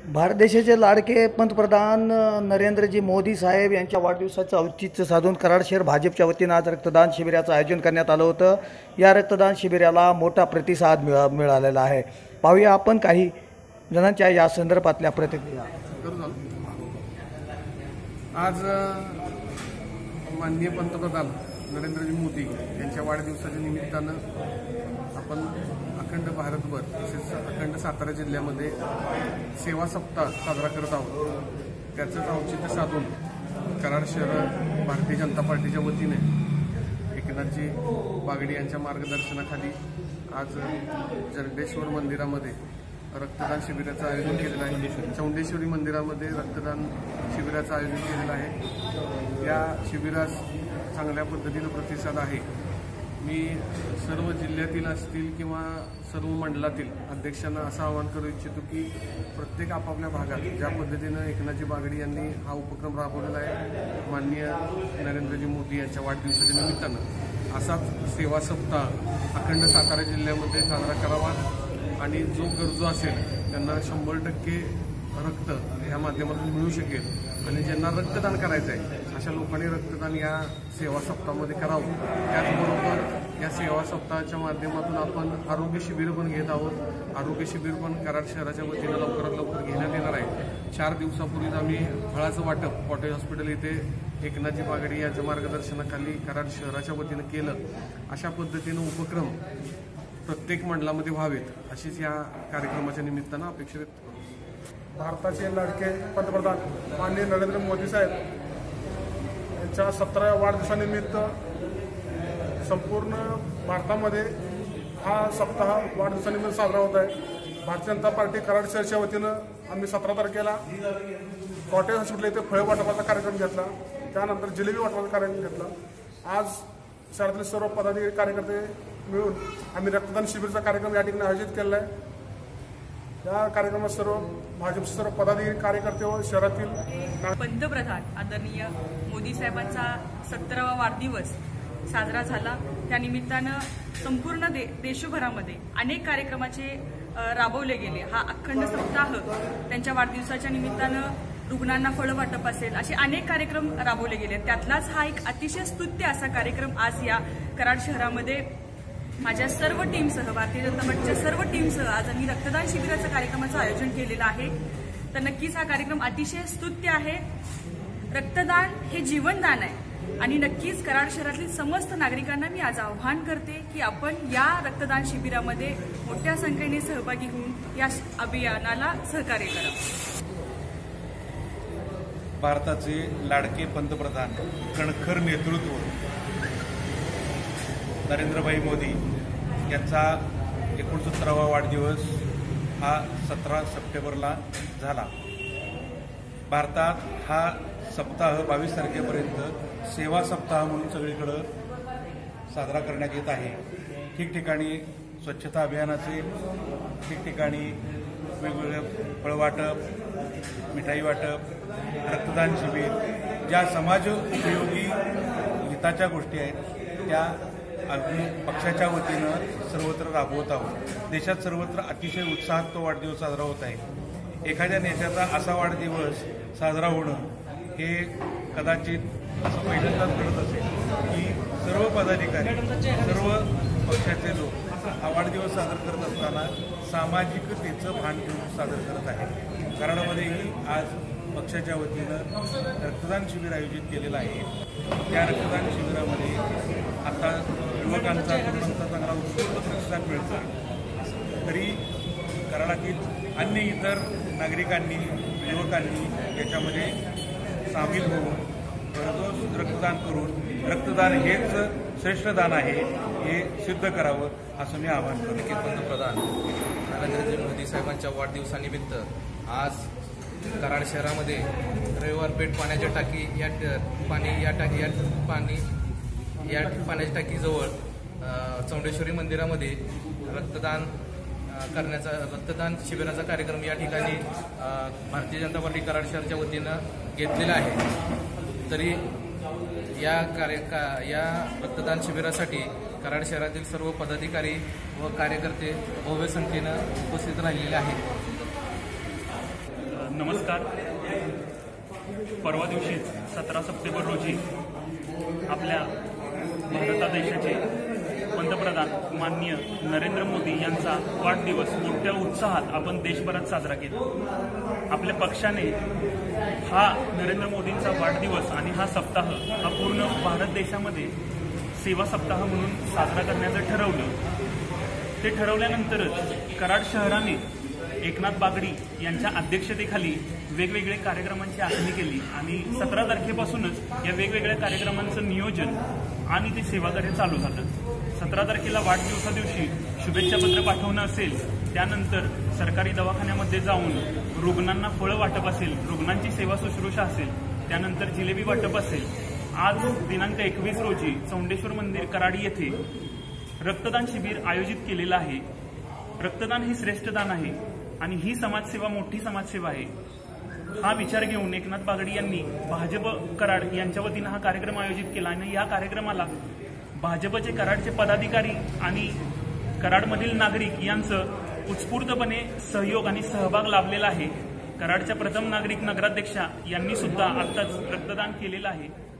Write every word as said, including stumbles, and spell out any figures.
भारत देशाचे लाडके पंतप्रधान नरेंद्रजी मोदी साहेब यांच्या वाढदिवसाचं औचित्य साधून कराड शहर भाजपच्या वतीनं आज रक्तदान शिबिराचं आयोजन करण्यात आलं होतं। या रक्तदान शिबिराला मोठा प्रतिसाद मिळा मिळालेला आहे। पाहूया आपण काही जणांच्या या संदर्भातल्या प्रतिक्रिया। आज माननीय पंतप्रधान नरेंद्रजी मोदी यांच्या वाढदिवसाच्या निमित्तानं आपण अखंड भारतभर तसेच अखंड सातारा जिल्ह्यामध्ये सेवा सप्ताह साजरा करत आहोत। त्याचंच औचित्य साधून कराड शहर भारतीय जनता पार्टीच्या वतीने एकनाथजी बागडी यांच्या मार्गदर्शनाखाली आज जरडेश्वर मंदिरामध्ये रक्तदान शिबिराचं आयोजन केलेलं आहे। चौंडेश्वरी मंदिरामध्ये रक्तदान शिबिराचं आयोजन केलेलं आहे। या शिबिरास चांगल्या पद्धतीनं प्रतिसाद आहे। मी सर्व जिल्ह्यातील असतील किंवा सर्व मंडलातील अध्यक्षांना असं आवाहन करू इच्छितो की प्रत्येक आपापल्या भागात ज्या पद्धतीनं एकनाथजी बागडी यांनी हा उपक्रम राबवलेला आहे माननीय नरेंद्रजी मोदी यांच्या वाढदिवसाच्या निमित्तानं असाच सेवा सप्ताह अखंड सातारा जिल्ह्यामध्ये साजरा करावा आणि जो गरजू असेल त्यांना शंभर टक्के रक्त या माध्यमातून मिळू शकेल आणि ज्यांना रक्तदान करायचं आहे अशा लोकांनी रक्तदान या सेवा सप्ताहामध्ये करावं। त्याचबरोबर या सेवा सप्ताहाच्या माध्यमातून आपण आरोग्य शिबिर पण घेत आहोत। आरोग्य शिबिर पण कराड शहराच्या वतीनं लवकरात लवकर घेण्यात येणार आहे। चार दिवसापूर्वीच आम्ही फळाचं वाटप कॉटेज हॉस्पिटल येथे एकनाथजी बागडी यांच्या मार्गदर्शनाखाली कराड शहराच्या वतीनं केलं। अशा पद्धतीनं उपक्रम प्रत्येक मंडलामध्ये व्हावेत अशीच या कार्यक्रमाच्या निमित्तानं अपेक्षा व्यक्त करतो। भारताचे लाडके पंतप्रधान माननीय नरेंद्र मोदी साहेब यांच्या सतराव्या वाढदिवसानिमित्त संपूर्ण भारतामध्ये हा सप्ताह वाढदिवसानिमित्त साजरा होत आहे। भारतीय जनता पार्टी कराड शहराच्या वतीनं आम्ही सतरा तारखेला कॉटेज हॉस्पिटल येथे फळे वाटपाचा कार्यक्रम घेतला, त्यानंतर जिलेबी वाटपाचा कार्यक्रम घेतला। आज शहरातील सर्व पदाधिकारी कार्यकर्ते मिळून आम्ही रक्तदान शिबिरचा कार्यक्रम या ठिकाणी आयोजित केला आहे। या कार्यक्रमात सर्व भाजपचे सर्व पदाधिकारी कार्यकर्ते व शहरातील पंतप्रधान आदरणीय मोदी साहेबांचा सत्तरावा वाढदिवस साजरा झाला। त्या निमित्तानं संपूर्ण दे देशभरामध्ये अनेक कार्यक्रमाचे राबवले गेले। हा अखंड सप्ताह त्यांच्या वाढदिवसाच्या निमित्तानं रुग्णांना फळं वाटप असेल असे अनेक कार्यक्रम राबवले गेले। त्यातलाच हा एक अतिशय स्तुत्य असा कार्यक्रम आज या कराड शहरामध्ये माझ्या सर्व टीमसह भारतीय जनता पार्टीच्या सर्व टीमसह आज आम्ही रक्तदान शिबिराचं कार्यक्रमाचं आयोजन केलेलं आहे। तर नक्कीच हा कार्यक्रम अतिशय स्तुत्य आहे। रक्तदान हे जीवनदान आहे आणि नक्कीच कराड शहरातील समस्त नागरिकांना मी आज आवाहन करते की आपण या रक्तदान शिबिरामध्ये मोठ्या संख्येने सहभागी होऊन या अभियानाला सहकार्य करावं। भारताचे लाडके पंतप्रधान कणखर नेतृत्व नरेंद्रभाई मोदी यांचा एकोणसत्तरावा वाढदिवस हा सतरा सप्टेंबरला झाला। भारतात हा सप्ताह बावीस तारखेपर्यंत सेवा सप्ताह म्हणून सगळीकडं साजरा करण्यात येत आहे। ठिकठिकाणी स्वच्छता अभियानाचे, ठिकठिकाणी वेगवेगळे फळवाटप, मिठाई वाटप, रक्तदान शिबिर, ज्या समाज उपयोगी हिताच्या गोष्टी आहेत त्या आम्ही पक्षाच्या वतीनं सर्वत्र राबवत आहोत। देशात सर्वत्र अतिशय उत्साहात तो वाढदिवस साजरा होत आहे। एखाद्या नेत्याचा असा वाढदिवस साजरा होणं हे कदाचित असं पहिल्यांदाच घडत असेल की सर्व पदाधिकारी, सर्व पक्षाचे लोक हा वाढदिवस साजरा करत असताना सामाजिकतेचं भान घेऊन साजरा करत आहे। कराडामध्येही आज पक्षाच्या वतीनं रक्तदान शिबिर आयोजित केलेलं आहे। त्या रक्तदान शिबिरामध्ये आता युवकांचा, तरुणांचा चांगला उत्स्फूर्त प्रतिसाद मिळतो। तरी कराडातील अन्य इतर नागरिकांनी, युवकांनी याच्यामध्ये सामील होऊन भरघोस रक्तदान करून रक्तदान हेच श्रेष्ठ दान आहे हे सिद्ध करावं असं मी आवाहन करतो। पंतप्रधान नरेंद्रजी मोदी साहेबांच्या वाढदिवसानिमित्त आज कराड शहरामध्ये रविवार पेठ पाण्याच्या टाकी या पाणी या टाकी या पाणी या पाण्याच्या टाकीजवळ चौंडेश्वरी मंदिरामध्ये रक्तदान करण्याचा रक्तदान शिबिराचा कार्यक्रम या ठिकाणी भारतीय जनता पार्टी कराड शहराच्या वतीनं घेतलेला आहे। तरी या कार्य का या रक्तदान शिबिरासाठी कराड शहरातील सर्व पदाधिकारी व कार्यकर्ते भव्य संख्येनं उपस्थित राहिलेले आहेत। नमस्कार. परवा दिवशीच सतरा सप्टेंबर रोजी आपल्या भारत देशाचे पंतप्रधान माननीय नरेंद्र मोदी यांचा वाढदिवस मोठ्या उत्साहात आपण देशभरात साजरा केला. आपल्या पक्षाने हा नरेंद्र मोदींचा वाढदिवस आणि हा सप्ताह हा पूर्ण भारत देशामध्ये सेवा सप्ताह म्हणून साजरा करण्याचं ठरवलं. ते ठरवल्यानंतरच कराड शहराने एकनाथ बागडी यांच्या अध्यक्षतेखाली वेगवेगळे कार्यक्रमांची आखणी केली आणि सतरा तारखेपासूनच या वेगवेगळ्या कार्यक्रमांचं नियोजन आणि ते सेवाकार्य चालू झालं. सतरा तारखेला वाढदिवसा दिवशी शुभेच्छा पत्र पाठवणं असेल, त्यानंतर सरकारी दवाखान्यामध्ये जाऊन रुग्णांना फळं वाटप असेल, रुग्णांची सेवा शुश्रूषा असेल, त्यानंतर जिलेबी वाटप असेल. आज दिनांक एकवीस रोजी चौंडेश्वर मंदिर कराडी येथे रक्तदान शिबिर आयोजित केलेलं आहे. रक्तदान हे श्रेष्ठ दान आहे आणि ही समाजसेवा मोठी समाजसेवा आहे. हा विचार घेऊन एकनाथ बागडी यांनी भाजप कराड यांच्या वतीनं हा कार्यक्रम आयोजित केला आणि या कार्यक्रमाला भाजपचे कराडचे पदाधिकारी आणि कराडमधील नागरिक यांचं उत्स्फूर्तपणे सहयोग आणि सहभाग लाभलेला आहे. कराडच्या प्रथम नागरिक नगराध्यक्षा यांनी सुद्धा आत्ताच रक्तदान केलेलं आहे.